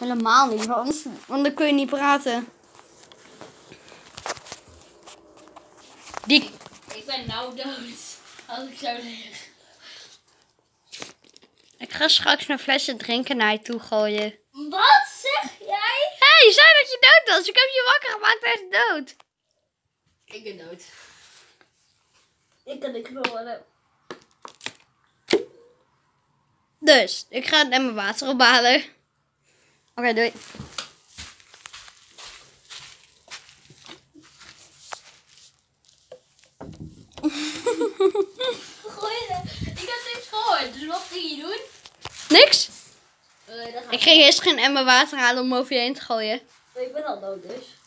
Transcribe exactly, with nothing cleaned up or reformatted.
Helemaal niet, want, want dan kun je niet praten. Die... Ik ben nou dood. Als ik zo lig. Ik ga straks een flesje drinken naar je toe gooien. Wat zeg jij? Hé, hey, je zei dat je dood was. Ik heb je wakker gemaakt en hij is dood. Ik ben dood. Ik kan niks meer worden. Dus, ik ga net mijn water ophalen. Oké, okay, doei. Goeie, ik heb niks gehoord. Dus wat ging je doen? Niks? Uh, ik ging eerst geen emmer water halen om over je heen te gooien. Ik ben al dood dus.